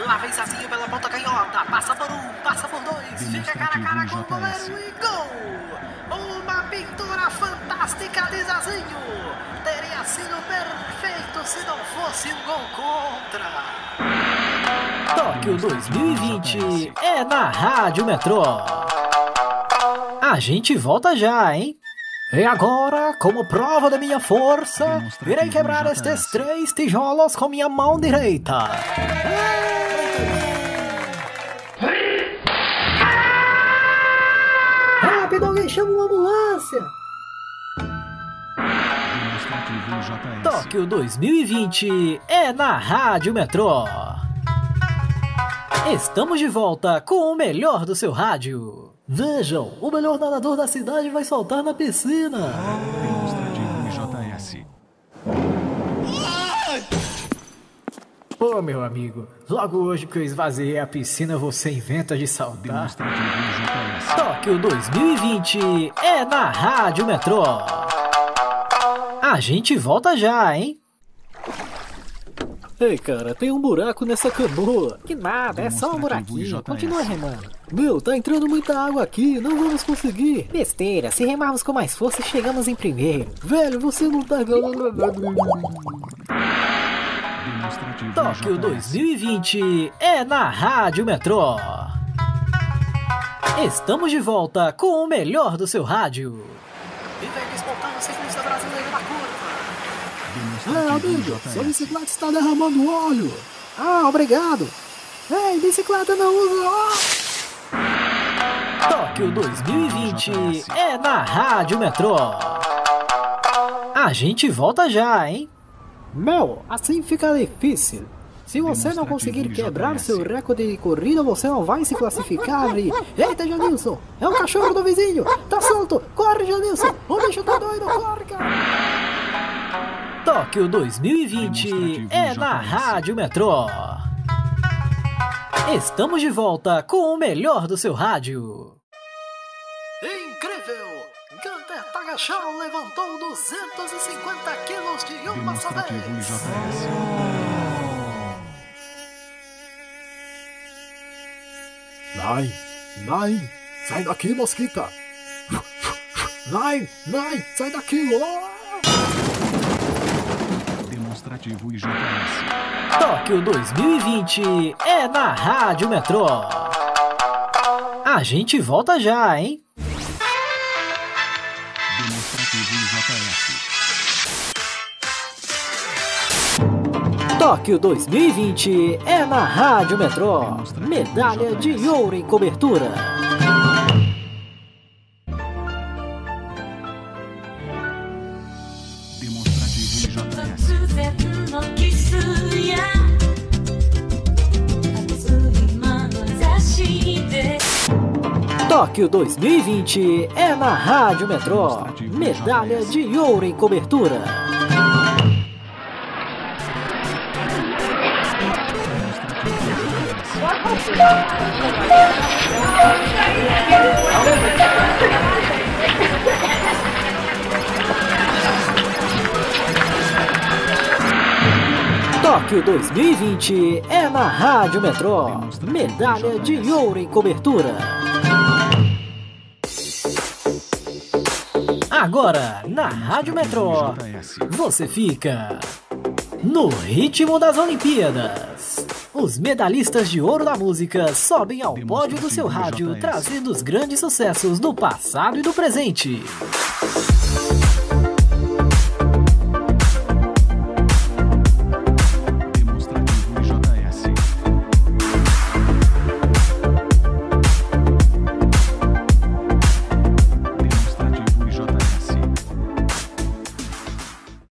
Lá vem Zazinho pela ponta canhota. Passa por um, passa por dois. Fica cara a cara com o goleiro e gol! Uma pintura fantástica de Zazinho. Teria sido perfeito se não fosse um gol contra. Tóquio 2020 é na Rádio Metrô. A gente volta já, hein? E agora, como prova da minha força, irei quebrar estes 3 tijolos com minha mão direita. Rápido, alguém chama uma ambulância! Tóquio 2020 é na Rádio Metrô. Estamos de volta com o melhor do seu rádio. Vejam, o melhor nadador da cidade vai saltar na piscina. Demonstrativo JS. Ô, meu amigo, logo hoje que eu esvaziei a piscina, você inventa de saltar. Demonstrativo JS. Tóquio 2020 é na Rádio Metrô. A gente volta já, hein? Ei, cara, tem um buraco nessa canoa. Que nada, é só um buraquinho. Continua remando. Meu, tá entrando muita água aqui, não vamos conseguir. Besteira, se remarmos com mais força, chegamos em primeiro. Velho, você não tá... Tóquio 2020 é na Rádio Metrô. Estamos de volta com o melhor do seu rádio. E vem despontando o ciclista brasileiro na curva. Amigo, sua bicicleta está derramando óleo. Ah, obrigado. Ei, bicicleta não usa óleo. Tóquio 2020 é na Rádio Metrô. A gente volta já, hein? Meu, assim fica difícil. Se você não conseguir quebrar seu recorde de corrida, você não vai se classificar e... Eita, Janilson, é um cachorro do vizinho. Tá solto, corre, Janilson. O bicho tá doido, corre, cara. Tóquio 2020 é na Rádio Metrô. Estamos de volta com o melhor do seu rádio. Incrível! Gunter Tagachão levantou 250 quilos de uma só vez. Demonstrativo JS. Nine, sai daqui, mosquita. Nine, sai daqui, Demonstrativo JS. Tóquio 2020 é na Rádio Metrô. A gente volta já, hein? Demonstrativo JS. Tóquio 2020 é na Rádio Metrô. Medalha de ouro em cobertura. Demonstrativo JS. Tóquio 2020 é na Rádio Metrô. Medalha de ouro em cobertura. Tóquio 2020 é na Rádio Metrô. Medalha de ouro em cobertura. Agora, na Rádio Metrô, você fica no ritmo das Olimpíadas. Os medalhistas de ouro da música sobem ao pódio do seu rádio, trazendo os grandes sucessos do passado e do presente.